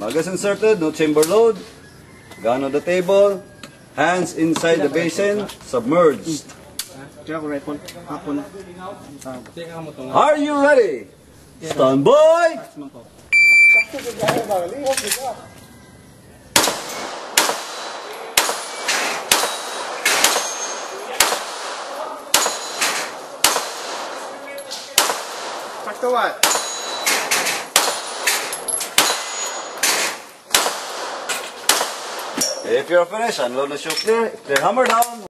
Magas inserted, no chamber load. Gun on the table. Hands inside the basin, submerged. Are you ready? Stand by! Back to what? If you're finished, unload the shoe clear. Clear hammer down.